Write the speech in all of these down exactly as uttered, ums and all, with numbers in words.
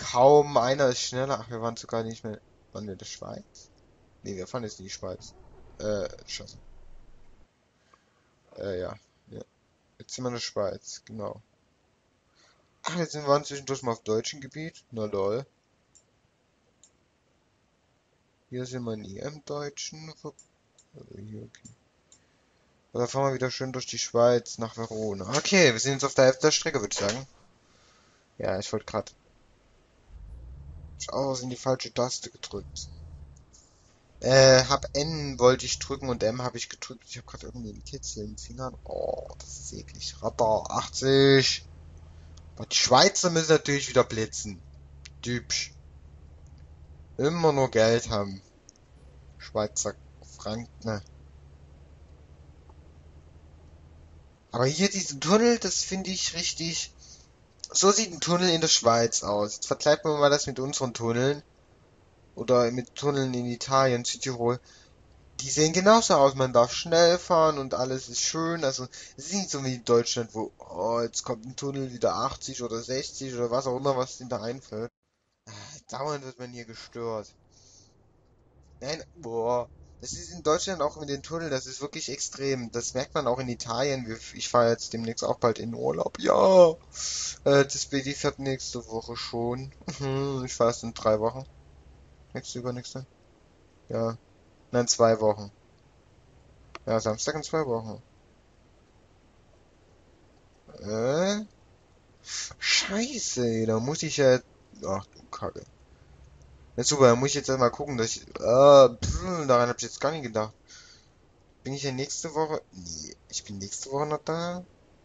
kaum einer ist schneller. Ach, wir waren sogar nicht mehr. Waren wir in der Schweiz? Nee, wir fahren jetzt in die Schweiz. Äh, scheiße. Äh, ja. Ja. Jetzt sind wir in der Schweiz, genau. Ach, jetzt sind wir zwischendurch mal auf deutschem Gebiet. Na lol. Hier sind wir nie im Deutschen. Also hier, okay. Und dann fahren wir wieder schön durch die Schweiz nach Verona. Okay, wir sind jetzt auf der Hälfte der Strecke, würde ich sagen. Ja, ich wollte gerade. Ich aus in die falsche Taste gedrückt. Äh, hab N wollte ich drücken und M habe ich gedrückt. Ich habe gerade irgendwie einen Kitzel in den Fingern. Oh, das ist eklig. Radar achtzig. Aber die Schweizer müssen natürlich wieder blitzen. Typisch. Immer nur Geld haben. Schweizer Franken. Ne. Aber hier diesen Tunnel, das finde ich richtig. So sieht ein Tunnel in der Schweiz aus. Jetzt vergleichen wir mal das mit unseren Tunneln. Oder mit Tunneln in Italien, Südtirol. Die sehen genauso aus. Man darf schnell fahren und alles ist schön. Also, es ist nicht so wie in Deutschland, wo, oh, jetzt kommt ein Tunnel wieder achtzig oder sechzig oder was auch immer, was ihnen da einfällt. Ah, dauernd wird man hier gestört. Nein, boah. Das ist in Deutschland auch mit den Tunneln, das ist wirklich extrem. Das merkt man auch in Italien. Wir- Ich fahre jetzt demnächst auch bald in den Urlaub. Ja. Äh, das Baby fährt nächste Woche schon. Mhm, Ich fahre erst in drei Wochen. Nächste, übernächste. Ja. Nein, zwei Wochen. Ja, Samstag in zwei Wochen. Äh? Scheiße, da muss ich ja. Ach du Kacke. Ja, super, da muss ich jetzt erstmal gucken, dass ich. Äh, pff, daran hab ich jetzt gar nicht gedacht. Bin ich ja nächste Woche. Nee, ich bin nächste Woche noch da.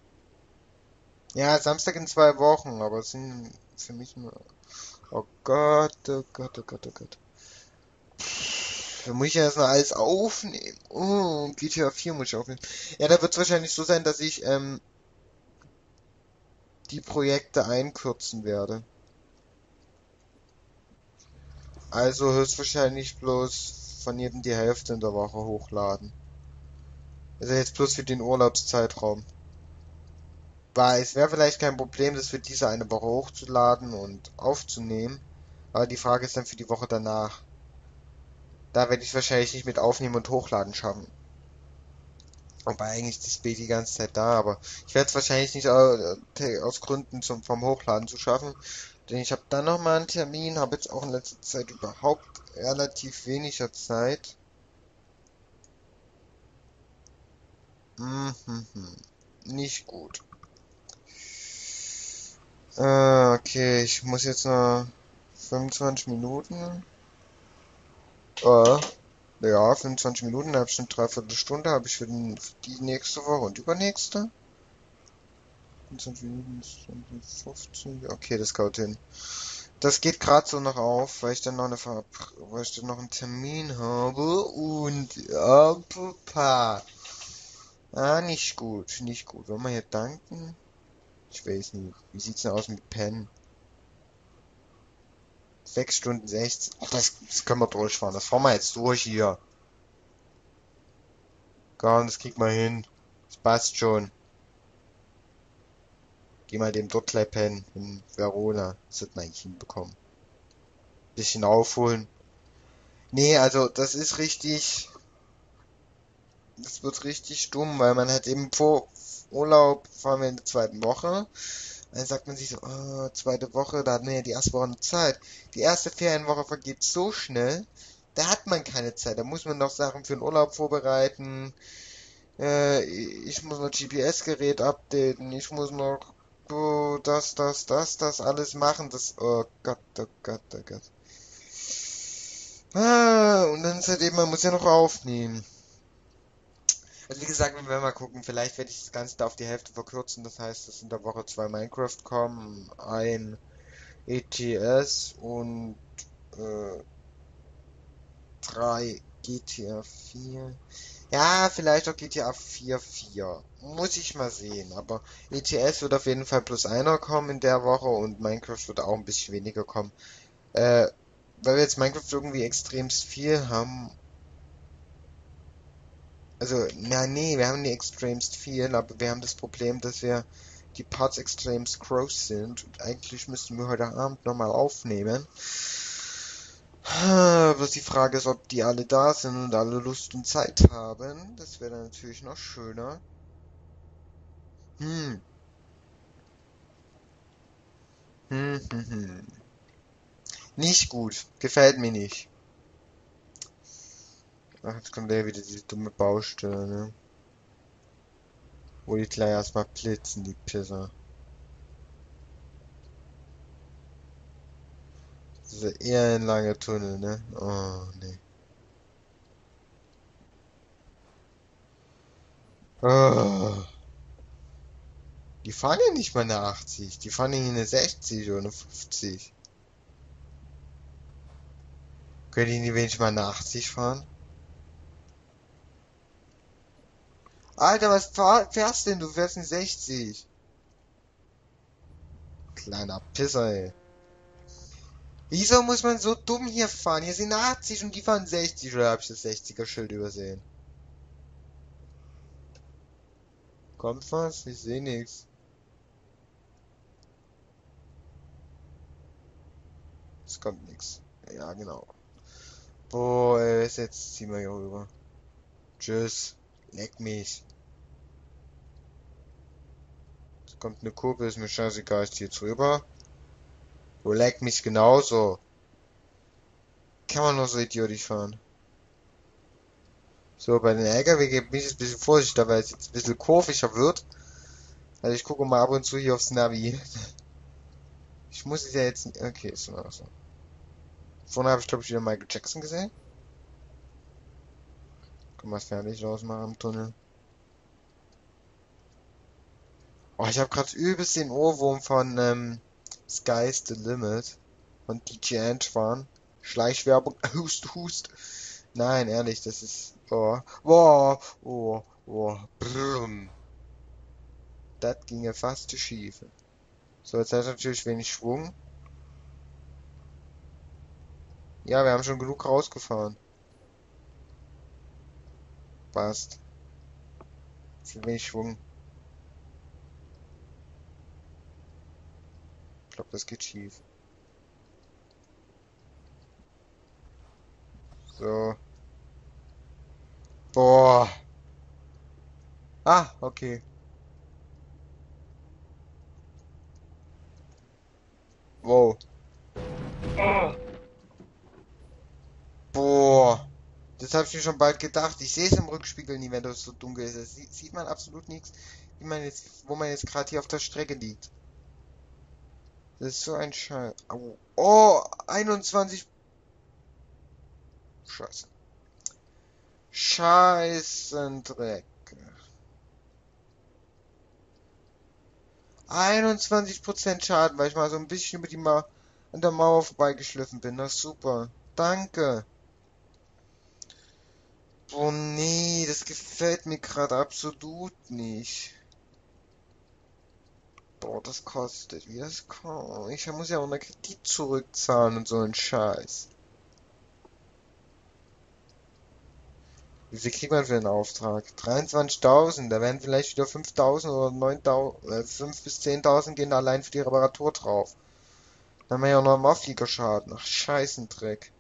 Ja, Samstag in zwei Wochen, aber es sind für mich nur. Oh Gott, oh Gott, oh Gott, oh Gott. Da muss ich ja erstmal alles aufnehmen. Oh, G T A vier muss ich aufnehmen. Ja, da wird es wahrscheinlich so sein, dass ich ähm, die Projekte einkürzen werde. Also höchstwahrscheinlich bloß von jedem die Hälfte in der Woche hochladen. Also jetzt bloß für den Urlaubszeitraum. Weil es wäre vielleicht kein Problem, das für diese eine Woche hochzuladen und aufzunehmen. Aber die Frage ist dann für die Woche danach. Da werde ich wahrscheinlich nicht mit aufnehmen und hochladen schaffen. Wobei eigentlich ist das Bild die ganze Zeit da, aber ich werde es wahrscheinlich nicht äh, aus Gründen zum, vom Hochladen zu schaffen. Denn ich habe dann nochmal einen Termin, habe jetzt auch in letzter Zeit überhaupt relativ weniger Zeit. Mhm. Nicht gut. Äh, okay, ich muss jetzt noch fünfundzwanzig Minuten. Äh, ja, fünfundzwanzig Minuten, eine halbe Stunde, dreiviertel Stunde habe ich für, den, für die nächste Woche und übernächste. fünfundzwanzig Minuten, zwanzig, fünfzehn, ja, okay, das kaut hin. Das geht gerade so noch auf, weil ich dann noch eine Ver weil ich dann noch einen Termin habe und ja, Papa. Ah, nicht gut, nicht gut. Wollen wir hier danken? Ich weiß nicht. Wie sieht's denn aus mit Pen? sechs Stunden sechzehn. Ach, das, das können wir durchfahren. Das fahren wir jetzt durch hier. Gar nicht, das kriegt man hin. Das passt schon. Geh mal dem dort gleich pennen. In Verona. Das wird man eigentlich hinbekommen. Bisschen aufholen. Nee, also das ist richtig. Das wird richtig dumm, weil man hat eben vor Urlaub fahren wir in der zweiten Woche. Dann sagt man sich so, oh, zweite Woche, da hat man ja die erste Woche noch Zeit. Die erste Ferienwoche vergeht so schnell, da hat man keine Zeit. Da muss man noch Sachen für den Urlaub vorbereiten. Äh, ich muss noch G P S-Gerät updaten. Ich muss noch oh, das, das, das, das alles machen. Das, oh Gott, oh Gott, oh Gott. Ah, und dann ist halt eben, man muss ja noch aufnehmen. Also wie gesagt, wir werden mal gucken, vielleicht werde ich das Ganze da auf die Hälfte verkürzen, das heißt, dass in der Woche zwei Minecraft kommen, ein E T S und äh, drei G T A vier. Ja, vielleicht auch G T A vier vier. Muss ich mal sehen, aber E T S wird auf jeden Fall plus einer kommen in der Woche und Minecraft wird auch ein bisschen weniger kommen. Äh, weil wir jetzt Minecraft irgendwie extremst viel haben. Also, na nee, wir haben nicht extremst viel, aber wir haben das Problem, dass wir die Parts extrem groß sind. Und eigentlich müssten wir heute Abend nochmal aufnehmen. Was die Frage ist, ob die alle da sind und alle Lust und Zeit haben. Das wäre dann natürlich noch schöner. Hm. Hm, hm, hm. Nicht gut. Gefällt mir nicht. Ach, jetzt kommt ja wieder diese dumme Baustelle, ne? Wo die gleich erstmal blitzen, die Pisser. Das ist ja eher ein langer Tunnel, ne? Oh, ne. Oh. Die fahren ja nicht mal eine achtzig. Die fahren ja eine sechzig oder eine fünfzig. Können die nicht wenigstens mal eine achtzig fahren? Alter, was fahr fährst denn? Du fährst eine sechzig. Kleiner Pisser, ey. Wieso muss man so dumm hier fahren? Hier sind achtzig und die fahren sechzig, oder hab ich das sechziger Schild übersehen? Kommt was? Ich sehe nichts. Es kommt nichts. Ja, genau. Boah, ey, jetzt ziehen wir hier rüber. Tschüss. Leck mich. Es kommt eine Kurve, ist mir scheißegal, ich zieh jetzt rüber. Du leck mich genauso. Kann man nur so idiotisch fahren. So, bei den L K W bin ich jetzt ein bisschen vorsichtiger, weil es jetzt ein bisschen kurviger wird. Also ich gucke mal ab und zu hier aufs Navi. Ich muss es ja jetzt nicht... Okay, ist noch so. Vorne habe ich, glaube ich, wieder Michael Jackson gesehen. Können wir es fertig rausmachen am Tunnel. Oh, ich habe gerade übelst den Ohrwurm von ähm, Sky's the Limit. Von D J Antoine. Schleichwerbung. Hust, hust. Nein, ehrlich, das ist... Oh, oh, oh, oh. Brumm. Das ging ja fast zu schief. So, jetzt hat er natürlich wenig Schwung. Ja, wir haben schon genug rausgefahren. Passt. Zu wenig Schwung. Ich glaube, das geht schief. So. Boah. Ah, okay. Wow. Boah. Das habe ich mir schon bald gedacht. Ich sehe es im Rückspiegel nie, wenn das so dunkel ist. Das sieht, sieht man absolut nichts, wie man jetzt, wo man jetzt gerade hier auf der Strecke liegt. Das ist so ein Scheiß. Au. Oh, einundzwanzig. Scheiße. Scheißendreck. einundzwanzig Prozent Schaden, weil ich mal so ein bisschen über die Ma an der Mauer vorbeigeschliffen bin. Das ist super. Danke. Oh nee, das gefällt mir gerade absolut nicht. Boah, das kostet. Wie das kommt. Ich muss ja auch einen Kredit zurückzahlen und so ein Scheiß. Wie viel kriegt man für den Auftrag? dreiundzwanzigtausend. Da werden vielleicht wieder fünftausend oder neuntausend, äh, fünf bis zehntausend gehen allein für die Reparatur drauf. Dann haben wir ja noch einen Aufliegerschaden. Ach, Scheißendreck.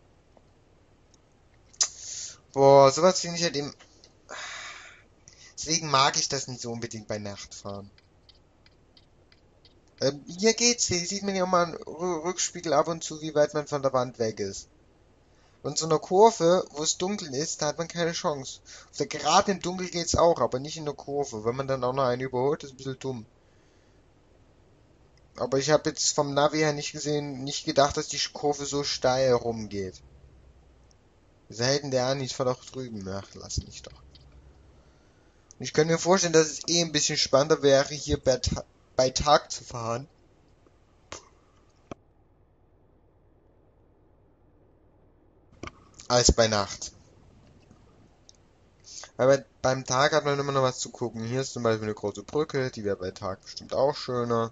Boah, sowas finde ich halt eben... Deswegen mag ich das nicht so unbedingt bei Nacht fahren. Ähm, hier geht's, hier sieht man ja mal im Rückspiegel ab und zu, wie weit man von der Wand weg ist. Und so eine Kurve, wo es dunkel ist, da hat man keine Chance. Auf der Geraden im Dunkel geht's auch, aber nicht in der Kurve. Wenn man dann auch noch einen überholt, ist ein bisschen dumm. Aber ich habe jetzt vom Navi her nicht gesehen, nicht gedacht, dass die Kurve so steil rumgeht. Selten der Anis von auch drüben. Ach, lass mich doch. Ich könnte mir vorstellen, dass es eh ein bisschen spannender wäre, hier bei, Ta bei Tag zu fahren. Als bei Nacht. Aber beim Tag hat man immer noch was zu gucken. Hier ist zum Beispiel eine große Brücke, die wäre bei Tag bestimmt auch schöner.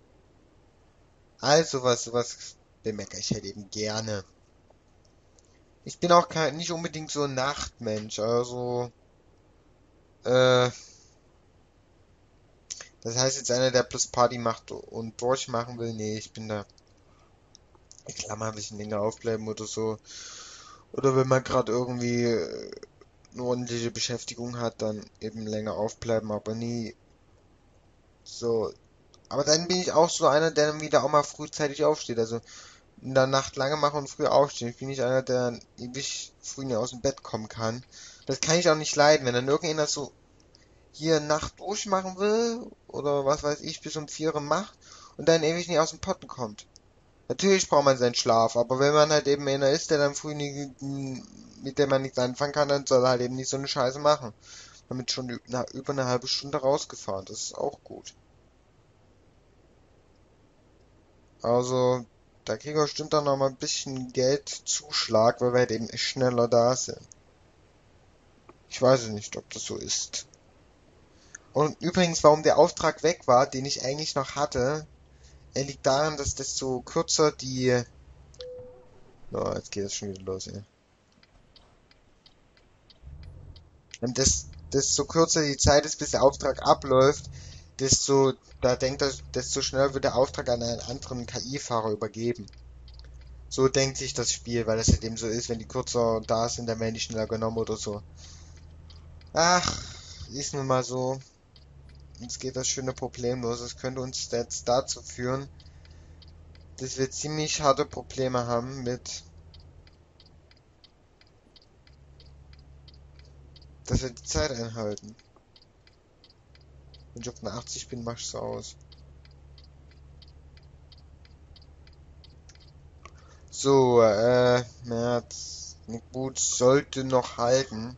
Also was, was bemerke ich halt eben gerne. Ich bin auch kein, nicht unbedingt so ein Nachtmensch, also, äh, Das heißt jetzt einer, der plus Party macht und durchmachen will, nee, ich bin da, ich kann mal ein bisschen länger aufbleiben oder so. Oder wenn man gerade irgendwie äh, eine ordentliche Beschäftigung hat, dann eben länger aufbleiben, aber nie so. Aber dann bin ich auch so einer, der dann wieder auch mal frühzeitig aufsteht. Also in der Nacht lange machen und früh aufstehen. Ich bin nicht einer, der ewig früh nicht aus dem Bett kommen kann. Das kann ich auch nicht leiden, wenn dann irgendjemand so hier Nacht durchmachen will oder was weiß ich, bis um vier Uhr macht und dann ewig nicht aus dem Potten kommt. Natürlich braucht man seinen Schlaf, aber wenn man halt eben einer ist, der dann früh nie, mit dem man nichts anfangen kann, dann soll er halt eben nicht so eine Scheiße machen. Damit schon ü- na, über eine halbe Stunde rausgefahren, das ist auch gut. Also, da kriegen wir bestimmt dann noch mal ein bisschen Geldzuschlag, weil wir halt eben schneller da sind. Ich weiß es nicht, ob das so ist. Und übrigens, warum der Auftrag weg war, den ich eigentlich noch hatte, er liegt daran, dass desto kürzer die... Oh, jetzt geht es schon wieder los, ey. Und des, desto kürzer die Zeit ist, bis der Auftrag abläuft, desto, da denkt er, desto schneller wird der Auftrag an einen anderen K I-Fahrer übergeben. So denkt sich das Spiel, weil es halt eben so ist, wenn die kürzer da sind, dann werden die schneller genommen oder so. Ach, ist nun mal so. Jetzt geht das schöne Problem los. Es könnte uns jetzt dazu führen, dass wir ziemlich harte Probleme haben mit, dass wir die Zeit einhalten. Wenn ich auf eine achtzig bin, mach ich's aus. So, äh, März. Gut, sollte noch halten.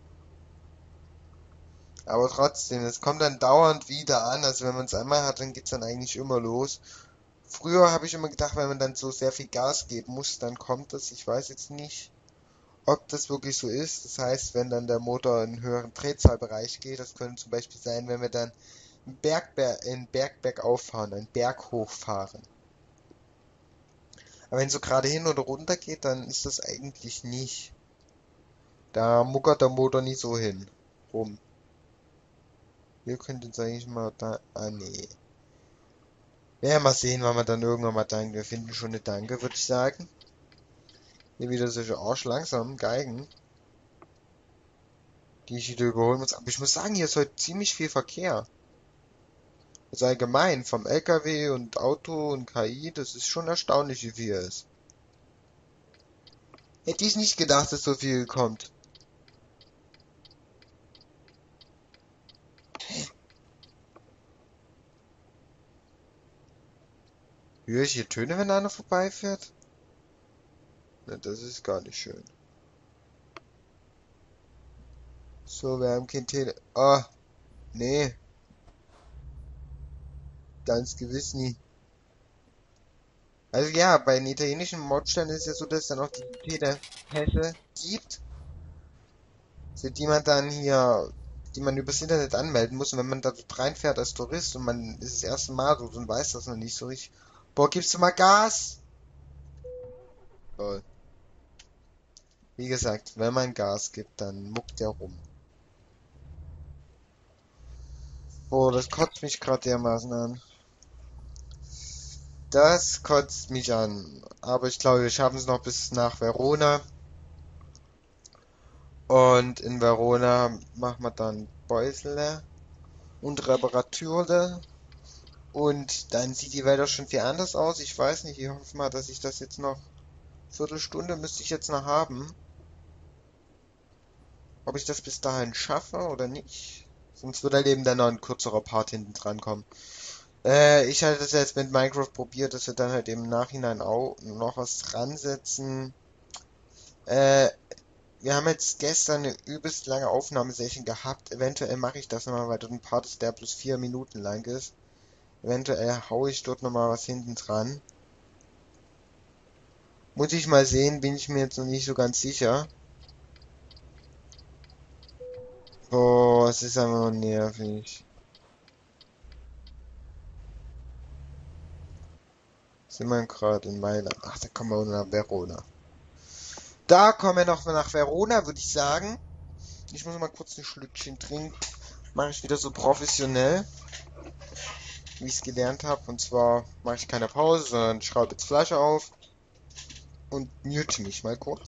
Aber trotzdem, es kommt dann dauernd wieder an. Also wenn man es einmal hat, dann geht's dann eigentlich immer los. Früher habe ich immer gedacht, wenn man dann so sehr viel Gas geben muss, dann kommt das. Ich weiß jetzt nicht, ob das wirklich so ist. Das heißt, wenn dann der Motor in einen höheren Drehzahlbereich geht, das könnte zum Beispiel sein, wenn wir dann einen Berg, einen Berg bergauf fahren, einen Berg hochfahren. Aber wenn so gerade hin oder runter geht, dann ist das eigentlich nicht. Da muckert der Motor nicht so hin rum. Wir könnten jetzt eigentlich mal da... Ah, nee. Ja, mal sehen, wann wir dann irgendwann mal danken. Wir finden schon eine Danke, würde ich sagen. Hier wieder solche arschlangsamen Geigen, die ich wieder überholen muss. Aber ich muss sagen, hier ist heute ziemlich viel Verkehr. Also allgemein, vom L K W und Auto und K I, das ist schon erstaunlich, wie viel es ist. Hätte ich nicht gedacht, dass so viel kommt. Höre ich hier Töne, wenn einer vorbeifährt? Na, das ist gar nicht schön. So, wir haben kein Tele... Ah, nee. Ganz gewiss nie. Also ja, bei den italienischen Modständen ist es ja so, dass es dann auch die Telepässe gibt, für die man dann hier, die man übers Internet anmelden muss. Und wenn man da reinfährt als Tourist und man ist das erste Mal dort und weiß das noch nicht so richtig. Boah, gibst du mal Gas? Lol. Wie gesagt, wenn man Gas gibt, dann muckt der rum. Boah, das kotzt mich gerade dermaßen an. Das kotzt mich an. Aber ich glaube, wir schaffen es noch bis nach Verona. Und in Verona machen wir dann Bäusle und Reparaturle. Und dann sieht die Welt auch schon viel anders aus. Ich weiß nicht, ich hoffe mal, dass ich das jetzt noch... Viertelstunde müsste ich jetzt noch haben. Ob ich das bis dahin schaffe oder nicht. Sonst wird halt eben dann noch ein kürzerer Part hinten dran kommen. Äh, ich hatte das jetzt mit Minecraft probiert, dass wir dann halt im Nachhinein auch noch was dran setzen. Äh, wir haben jetzt gestern eine übelst lange Aufnahmesession gehabt. Eventuell mache ich das nochmal, weil dort ein Part ist, der plus vier Minuten lang ist. Eventuell haue ich dort nochmal was hinten dran. Muss ich mal sehen, bin ich mir jetzt noch nicht so ganz sicher. Boah, es ist einfach nur nervig. Sind wir gerade in Mailand? Ach, da kommen wir nach Verona. Da kommen wir noch nach Verona, würde ich sagen. Ich muss mal kurz ein Schlückchen trinken. Mache ich wieder so professionell. wie ich es gelernt habe. Und zwar mache ich keine Pause, sondern schraube jetzt Flasche auf und mute mich mal kurz.